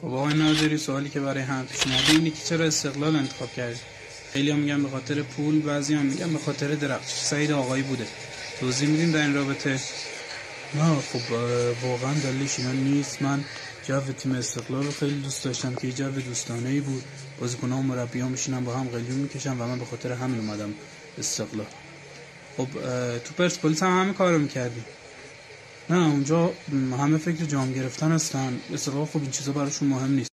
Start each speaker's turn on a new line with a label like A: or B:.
A: خب آقای ناظری، سوالی که برای هم پیش اومده اینه که چرا استقلال انتخاب کردید؟ خیلی‌ها میگن به خاطر پول، بعضی‌ها میگن به خاطر درخشش سعید آقایی بوده. توضیح میدین در این رابطه؟ نه خب واقعا دلیلش اینا نیست. من جو تیم استقلال رو خیلی دوست داشتم که جو دوستانه‌ای بود، بازیکن‌ها و مربی‌ها میشینن با هم قلیون میکشن و من به خاطر همین اومدم استقلال. خب تو پرسپولیس هم همه کارو میکردی؟ نه اونجا همه فکر جام گرفتن هستن، استقلال خب این چیزا براشون مهم نیست.